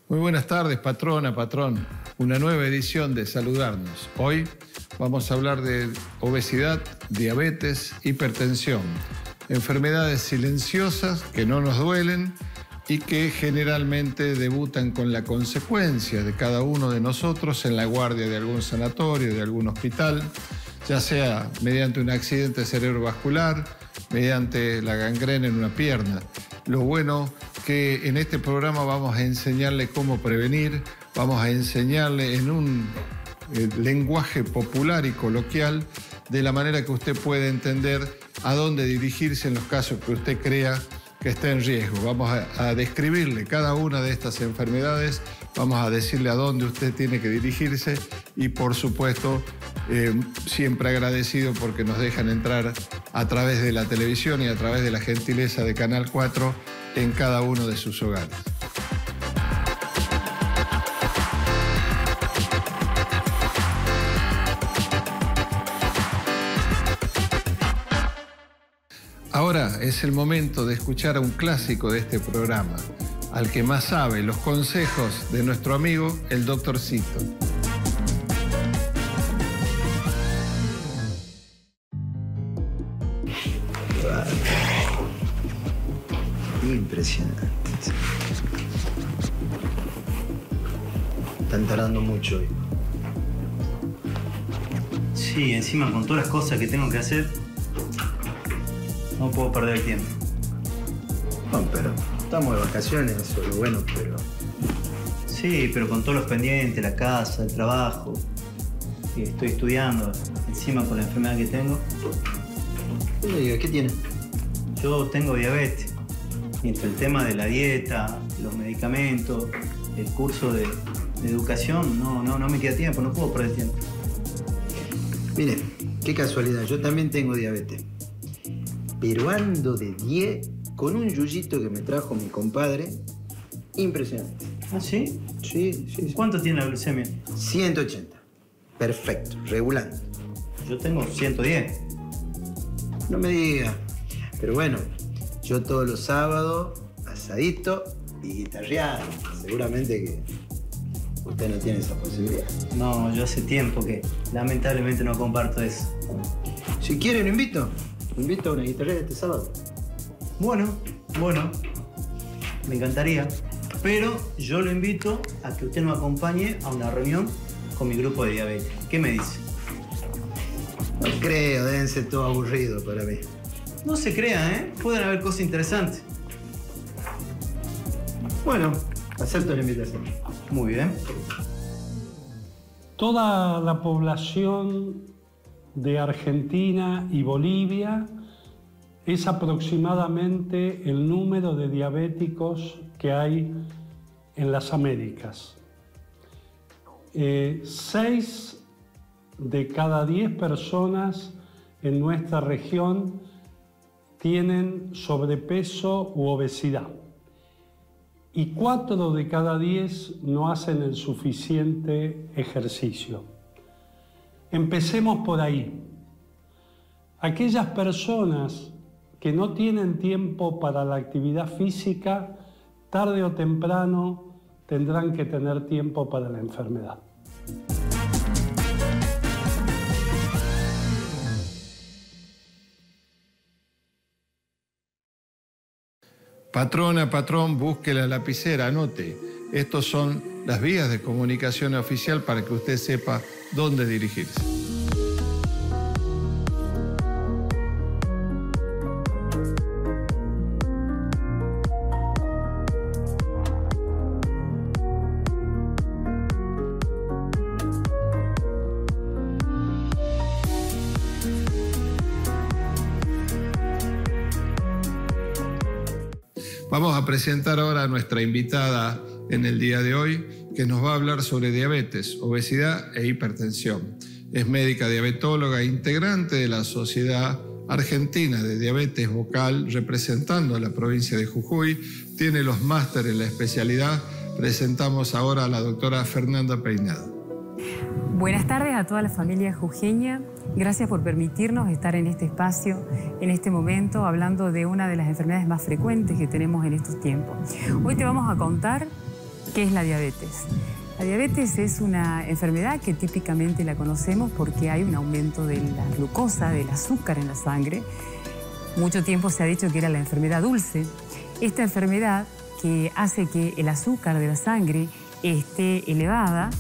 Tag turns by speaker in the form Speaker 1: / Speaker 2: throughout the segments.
Speaker 1: Muy buenas tardes, patrona, patrón. Una nueva edición de Saludarnos. Hoy vamos a hablar de obesidad, diabetes, hipertensión. Enfermedades silenciosas que no nos duelen y que generalmente debutan con la consecuencia de cada uno de nosotros en la guardia de algún sanatorio, de algún hospital, ya sea mediante un accidente cerebrovascular, mediante la gangrena en una pierna. Lo bueno que en este programa vamos a enseñarle cómo prevenir, vamos a enseñarle en un lenguaje popular y coloquial, de la manera que usted puede entender a dónde dirigirse en los casos que usted crea que está en riesgo. Vamos a describirle cada una de estas enfermedades, vamos a decirle a dónde usted tiene que dirigirse y, por supuesto, siempre agradecido porque nos dejan entrar a través de la televisión y a través de la gentileza de Canal 4 en cada uno de sus hogares. Ahora es el momento de escuchar a un clásico de este programa, al que más sabe, los consejos de nuestro amigo, el doctorcito.
Speaker 2: Impresionante. Están tardando mucho hoy.
Speaker 3: Sí, encima con todas las cosas que tengo que hacer, no puedo perder el tiempo.
Speaker 2: No, pero estamos de vacaciones, eso es lo bueno, pero...
Speaker 3: Sí, pero con todos los pendientes, la casa, el trabajo, y estoy estudiando, encima con la enfermedad que tengo.
Speaker 2: ¿Qué tiene?
Speaker 3: Yo tengo diabetes. Y entre el tema de la dieta, los medicamentos, el curso de educación, no me queda tiempo, no puedo perder tiempo.
Speaker 2: Mire, qué casualidad, yo también tengo diabetes. Pero ando de 10 con un yuyito que me trajo mi compadre. Impresionante.
Speaker 3: ¿Ah, sí?
Speaker 2: Sí.
Speaker 3: ¿Cuánto tiene la glucemia?
Speaker 2: 180. Perfecto, regulando.
Speaker 3: Yo tengo 110.
Speaker 2: No me diga. Pero bueno, yo todos los sábados, asadito y guitarreado. Seguramente que usted no tiene esa posibilidad.
Speaker 3: No, yo hace tiempo que lamentablemente no comparto eso.
Speaker 2: Si quiere, lo invito. Lo invito a una guitarrera este sábado.
Speaker 3: Bueno, me encantaría. Pero yo lo invito a que usted me acompañe a una reunión con mi grupo de diabetes. ¿Qué me dice?
Speaker 2: No creo, deben ser todo aburrido para mí.
Speaker 3: No se crea, ¿eh? Pueden haber cosas interesantes.
Speaker 2: Bueno, acepto la invitación.
Speaker 3: Muy bien.
Speaker 4: Toda la población de Argentina y Bolivia es aproximadamente el número de diabéticos que hay en las Américas. 6 de cada 10 personas en nuestra región tienen sobrepeso u obesidad y 4 de cada 10 no hacen el suficiente ejercicio. Empecemos por ahí. Aquellas personas que no tienen tiempo para la actividad física, tarde o temprano tendrán que tener tiempo para la enfermedad.
Speaker 1: Patrona, patrón, busque la lapicera, anote. Estos son las vías de comunicación oficial para que usted sepa dónde dirigirse. Vamos a presentar ahora a nuestra invitada en el día de hoy, que nos va a hablar sobre diabetes, obesidad e hipertensión. Es médica diabetóloga, integrante de la Sociedad Argentina de Diabetes Vocal, representando a la provincia de Jujuy. Tiene los másteres en la especialidad. Presentamos ahora a la doctora Fernanda Peinado.
Speaker 5: Buenas tardes a toda la familia jujeña. Gracias por permitirnos estar en este espacio, en este momento, hablando de una de las enfermedades más frecuentes que tenemos en estos tiempos. Hoy te vamos a contar ¿Qué es la diabetes? La diabetes es una enfermedad que típicamente la conocemos porque hay un aumento de la glucosa, del azúcar en la sangre. Mucho tiempo se ha dicho que era la enfermedad dulce. Esta enfermedad que hace que el azúcar de la sangre esté elevada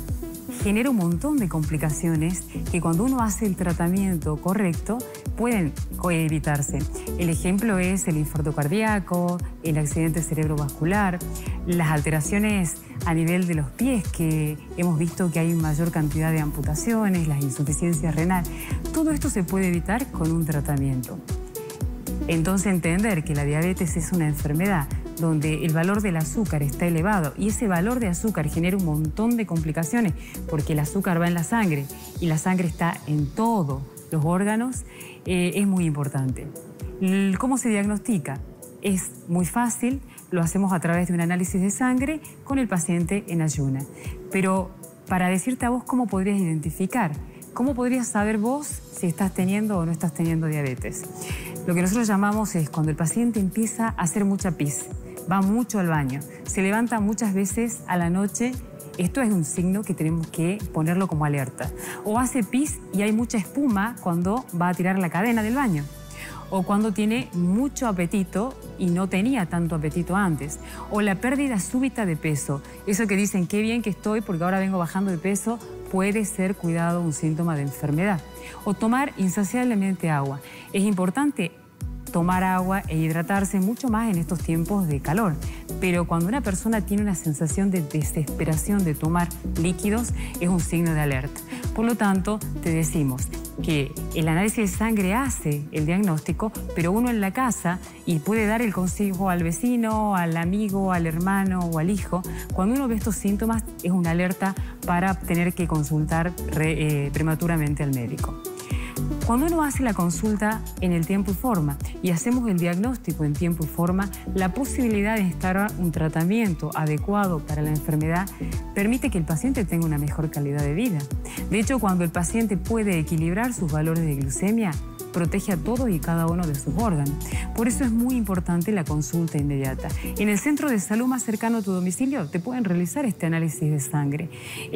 Speaker 5: genera un montón de complicaciones que cuando uno hace el tratamiento correcto pueden evitarse. El ejemplo es el infarto cardíaco, el accidente cerebrovascular, las alteraciones a nivel de los pies, que hemos visto que hay mayor cantidad de amputaciones, las insuficiencias renales. Todo esto se puede evitar con un tratamiento. Entonces, entender que la diabetes es una enfermedad donde el valor del azúcar está elevado y ese valor de azúcar genera un montón de complicaciones porque el azúcar va en la sangre y la sangre está en todos los órganos, es muy importante. ¿Cómo se diagnostica? Es muy fácil, lo hacemos a través de un análisis de sangre con el paciente en ayuna. Pero para decirte a vos cómo podrías identificar, cómo podrías saber vos si estás teniendo o no estás teniendo diabetes. Lo que nosotros llamamos es cuando el paciente empieza a hacer mucha pis, va mucho al baño, se levanta muchas veces a la noche. Esto es un signo que tenemos que ponerlo como alerta. O hace pis y hay mucha espuma cuando va a tirar la cadena del baño. O cuando tiene mucho apetito y no tenía tanto apetito antes. O la pérdida súbita de peso. Eso que dicen, qué bien que estoy porque ahora vengo bajando de peso, puede ser, cuidado, un síntoma de enfermedad. O tomar insaciablemente agua. Es importante tomar agua e hidratarse mucho más en estos tiempos de calor. Pero cuando una persona tiene una sensación de desesperación de tomar líquidos, es un signo de alerta. Por lo tanto, te decimos que el análisis de sangre hace el diagnóstico, pero uno en la casa y puede dar el consejo al vecino, al amigo, al hermano o al hijo. Cuando uno ve estos síntomas, es una alerta para tener que consultar prematuramente al médico. Cuando uno hace la consulta en el tiempo y forma y hacemos el diagnóstico en tiempo y forma, la posibilidad de instaurar un tratamiento adecuado para la enfermedad permite que el paciente tenga una mejor calidad de vida. De hecho, cuando el paciente puede equilibrar sus valores de glucemia, protege a todos y cada uno de sus órganos. Por eso es muy importante la consulta inmediata. En el centro de salud más cercano a tu domicilio te pueden realizar este análisis de sangre.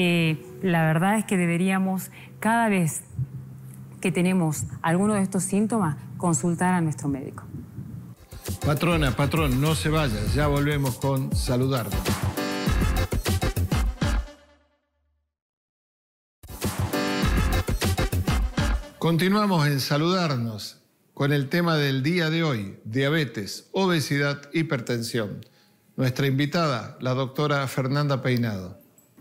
Speaker 5: La verdad es que deberíamos cada vez que tenemos alguno de estos síntomas, consultar a nuestro médico.
Speaker 1: Patrona, patrón, no se vaya, ya volvemos con Saludarnos. Continuamos en Saludarnos con el tema del día de hoy, diabetes, obesidad, hipertensión. Nuestra invitada, la doctora Fernanda Peinado.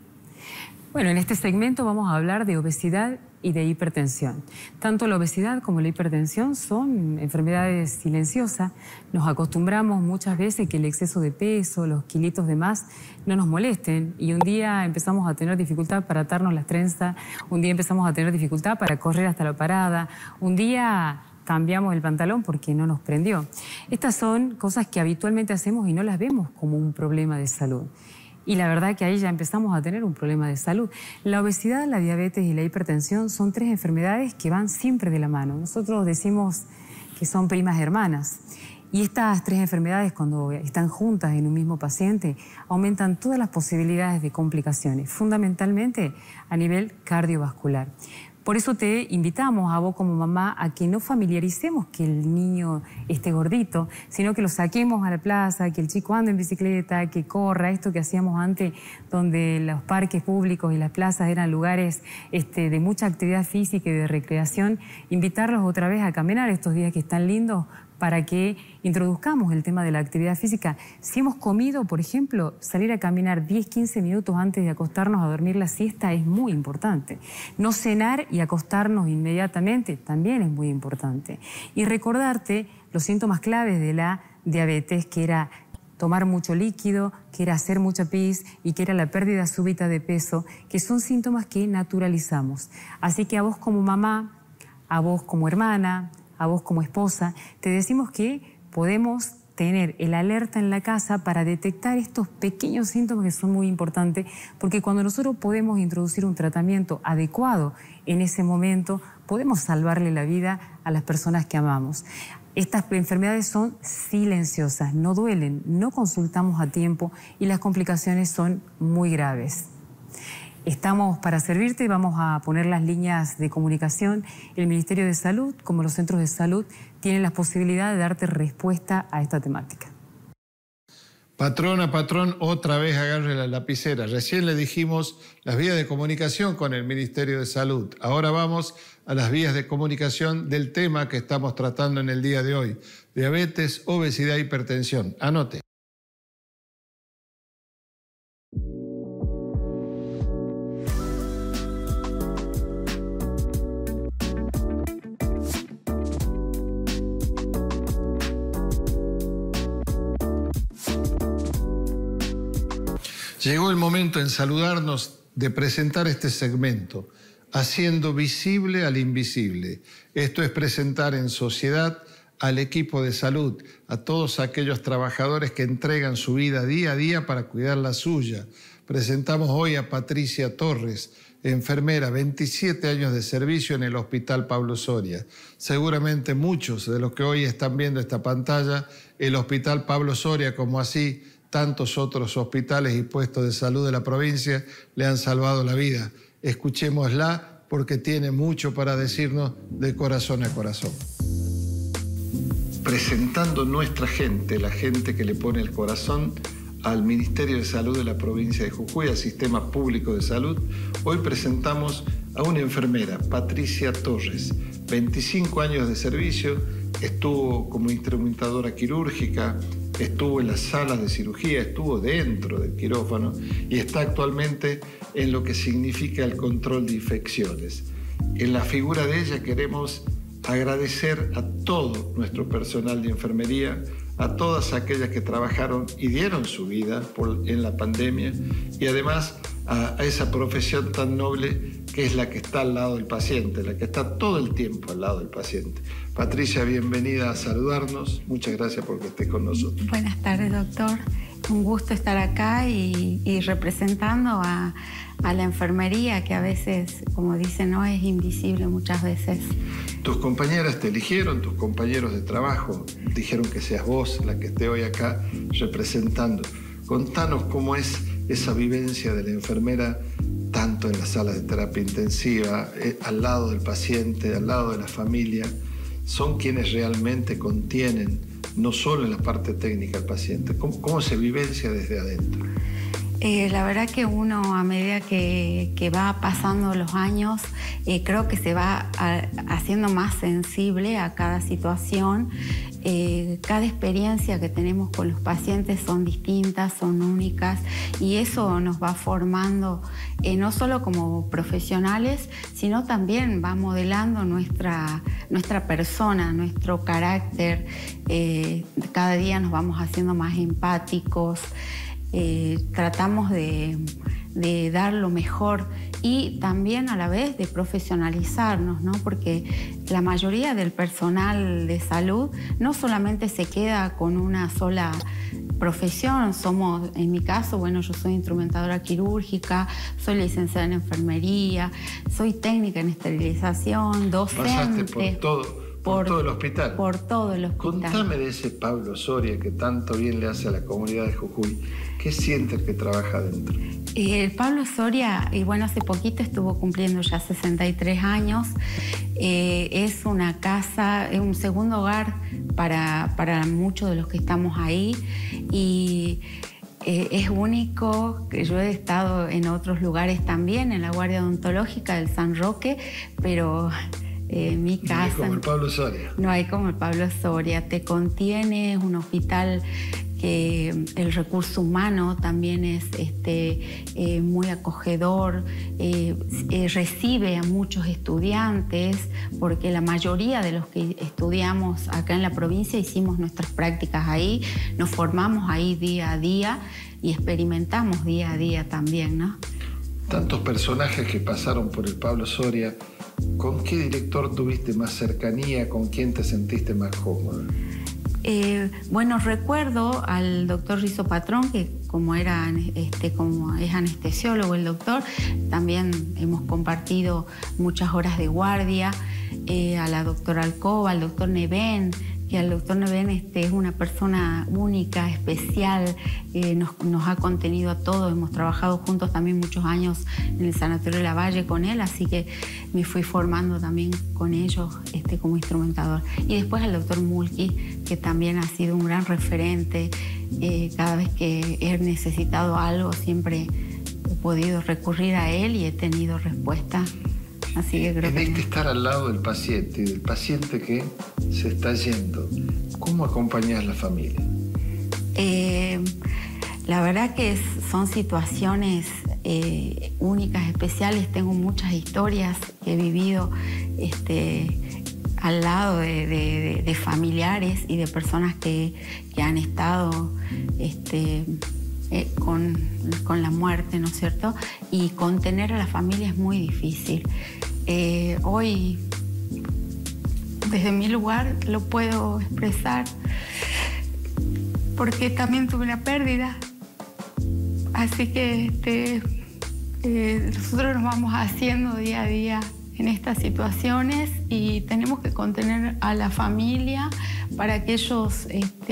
Speaker 5: Bueno, en este segmento vamos a hablar de obesidad y de hipertensión. Tanto la obesidad como la hipertensión son enfermedades silenciosas. Nos acostumbramos muchas veces que el exceso de peso, los kilitos de más, no nos molesten. Y un día empezamos a tener dificultad para atarnos las trenzas, un día empezamos a tener dificultad para correr hasta la parada, un día cambiamos el pantalón porque no nos prendió. Estas son cosas que habitualmente hacemos y no las vemos como un problema de salud. Y la verdad que ahí ya empezamos a tener un problema de salud. La obesidad, la diabetes y la hipertensión son tres enfermedades que van siempre de la mano. Nosotros decimos que son primas hermanas. Y estas tres enfermedades, cuando están juntas en un mismo paciente, aumentan todas las posibilidades de complicaciones, fundamentalmente a nivel cardiovascular. Por eso te invitamos a vos como mamá a que no familiaricemos que el niño esté gordito, sino que lo saquemos a la plaza, que el chico ande en bicicleta, que corra, esto que hacíamos antes, donde los parques públicos y las plazas eran lugares de mucha actividad física y de recreación, invitarlos otra vez a caminar estos días que están lindos, para que introduzcamos el tema de la actividad física. Si hemos comido, por ejemplo, salir a caminar 10-15 minutos antes de acostarnos a dormir la siesta es muy importante. No cenar y acostarnos inmediatamente también es muy importante. Y recordarte los síntomas claves de la diabetes, que era tomar mucho líquido, que era hacer mucha pis y que era la pérdida súbita de peso, que son síntomas que naturalizamos. Así que a vos como mamá, a vos como hermana, a vos como esposa, te decimos que podemos tener el alerta en la casa para detectar estos pequeños síntomas que son muy importantes, porque cuando nosotros podemos introducir un tratamiento adecuado en ese momento, podemos salvarle la vida a las personas que amamos. Estas enfermedades son silenciosas, no duelen, no consultamos a tiempo y las complicaciones son muy graves. Estamos para servirte y vamos a poner las líneas de comunicación. El Ministerio de Salud, como los centros de salud, tienen la posibilidad de darte respuesta a esta temática.
Speaker 1: Patrona, patrón, otra vez agarre la lapicera. Recién le dijimos las vías de comunicación con el Ministerio de Salud. Ahora vamos a las vías de comunicación del tema que estamos tratando en el día de hoy. Diabetes, obesidad, hipertensión. Anote. Llegó el momento en saludarnos de presentar este segmento, haciendo visible al invisible. Esto es presentar en sociedad al equipo de salud, a todos aquellos trabajadores que entregan su vida día a día para cuidar la suya. Presentamos hoy a Patricia Torres, enfermera, 27 años de servicio en el Hospital Pablo Soria. Seguramente muchos de los que hoy están viendo esta pantalla, el Hospital Pablo Soria, como así tantos otros hospitales y puestos de salud de la provincia, le han salvado la vida. Escuchémosla porque tiene mucho para decirnos de corazón a corazón. Presentando nuestra gente, la gente que le pone el corazón al Ministerio de Salud de la provincia de Jujuy, al Sistema Público de Salud, hoy presentamos a una enfermera, Patricia Torres, 25 años de servicio, estuvo como instrumentadora quirúrgica, estuvo en las salas de cirugía, estuvo dentro del quirófano y está actualmente en lo que significa el control de infecciones. En la figura de ella queremos agradecer a todo nuestro personal de enfermería, a todas aquellas que trabajaron y dieron su vida en la pandemia y además a esa profesión tan noble que es la que está al lado del paciente, la que está todo el tiempo al lado del paciente. Patricia, bienvenida a saludarnos. Muchas gracias por que estés con nosotros.
Speaker 6: Buenas tardes, doctor. Un gusto estar acá y representando a la enfermería, que a veces, como dicen, no es invisible muchas veces.
Speaker 1: Tus compañeras te eligieron, tus compañeros de trabajo dijeron que seas vos la que esté hoy acá representando. Contanos cómo es esa vivencia de la enfermera, tanto en las salas de terapia intensiva, al lado del paciente, al lado de la familia. Son quienes realmente contienen, no solo en la parte técnica del paciente. ¿Cómo se vivencia desde adentro?
Speaker 6: La verdad que uno, a medida que va pasando los años, creo que se va haciendo más sensible a cada situación. Cada experiencia que tenemos con los pacientes son distintas, son únicas, y eso nos va formando no solo como profesionales, sino también va modelando nuestra persona, nuestro carácter. Cada día nos vamos haciendo más empáticos. Tratamos de dar lo mejor y también a la vez de profesionalizarnos, ¿no? Porque la mayoría del personal de salud no solamente se queda con una sola profesión. Somos, en mi caso, bueno, yo soy instrumentadora quirúrgica, soy licenciada en enfermería, soy técnica en esterilización, docente.
Speaker 1: Pasaste por todo el hospital.
Speaker 6: Por todo el hospital.
Speaker 1: Contame de ese Pablo Soria que tanto bien le hace a la comunidad de Jujuy. ¿Qué siente el que trabaja adentro?
Speaker 6: El Pablo Soria, y bueno, hace poquito estuvo cumpliendo ya 63 años. Es una casa, es un segundo hogar para muchos de los que estamos ahí. Y es único, que yo he estado en otros lugares también, en la Guardia Odontológica del San Roque, pero mi casa...
Speaker 1: No hay como el Pablo Soria.
Speaker 6: No hay como el Pablo Soria. Te contiene, es un hospital que el recurso humano también es muy acogedor, recibe a muchos estudiantes, porque la mayoría de los que estudiamos acá en la provincia hicimos nuestras prácticas ahí, nos formamos ahí día a día y experimentamos día a día también, ¿no?
Speaker 1: Tantos personajes que pasaron por el Pablo Soria, ¿con qué director tuviste más cercanía? ¿Con quién te sentiste más cómoda?
Speaker 6: Bueno, recuerdo al doctor Rizo Patrón, que como es anestesiólogo el doctor, también hemos compartido muchas horas de guardia, a la doctora Alcoba, al doctor Neven, que el doctor Neven es una persona única, especial, nos ha contenido a todos, hemos trabajado juntos también muchos años en el Sanatorio de la Valle con él, así que me fui formando también con ellos como instrumentador. Y después el doctor Mulki, que también ha sido un gran referente, cada vez que he necesitado algo siempre he podido recurrir a él y he tenido respuesta. Así que creo
Speaker 1: que estar al lado del paciente que se está yendo. ¿Cómo acompañas a la familia?
Speaker 6: La verdad que son situaciones únicas, especiales. Tengo muchas historias que he vivido al lado de familiares y de personas que han estado con la muerte, ¿no es cierto? Y contener a la familia es muy difícil. Hoy, desde mi lugar, lo puedo expresar porque también tuve una pérdida. Así que nosotros nos vamos haciendo día a día en estas situaciones y tenemos que contener a la familia para que ellos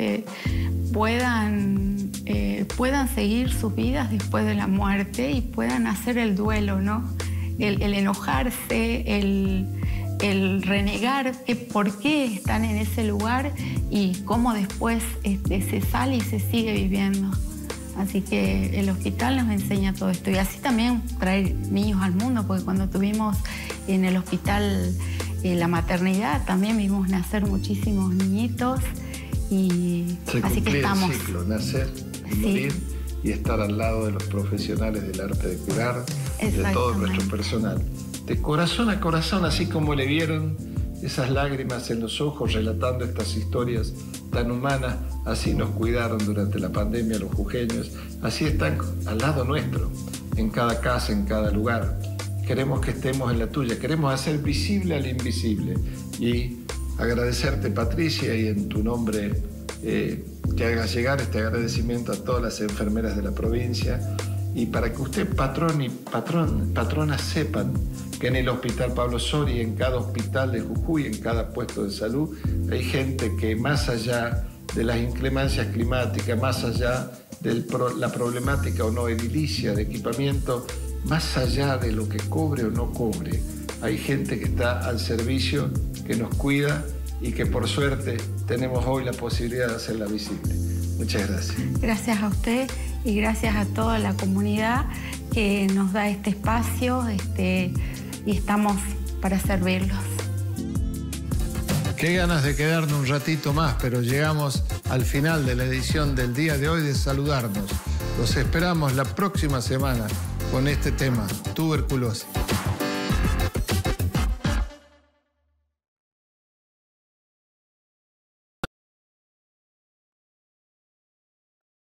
Speaker 6: puedan seguir sus vidas después de la muerte y puedan hacer el duelo, ¿no? El enojarse, el renegar por qué están en ese lugar y cómo después se sale y se sigue viviendo. Así que el hospital nos enseña todo esto y así también traer niños al mundo, porque cuando tuvimos en el hospital la maternidad también vimos nacer muchísimos niñitos y así que estamos.
Speaker 1: El ciclo, nacer y morir y estar al lado de los profesionales del arte de curar, de todo nuestro personal. De corazón a corazón, así como le vieron esas lágrimas en los ojos relatando estas historias tan humanas, así nos cuidaron durante la pandemia los jujeños, así están al lado nuestro, en cada casa, en cada lugar. Queremos que estemos en la tuya, queremos hacer visible al invisible y agradecerte, Patricia, y en tu nombre que hagas llegar este agradecimiento a todas las enfermeras de la provincia y para que usted, patrón y patrona, sepan que en el Hospital Pablo Soria, en cada hospital de Jujuy, en cada puesto de salud, hay gente que más allá de las inclemencias climáticas, más allá de la problemática o no edilicia de equipamiento, más allá de lo que cobre o no cobre, hay gente que está al servicio, que nos cuida y que por suerte tenemos hoy la posibilidad de hacerla visible. Muchas gracias.
Speaker 6: Gracias a usted y gracias a toda la comunidad que nos da este espacio y estamos para servirlos.
Speaker 1: Qué ganas de quedarnos un ratito más, pero llegamos al final de la edición del día de hoy de Saludarnos. Los esperamos la próxima semana con este tema, tuberculosis.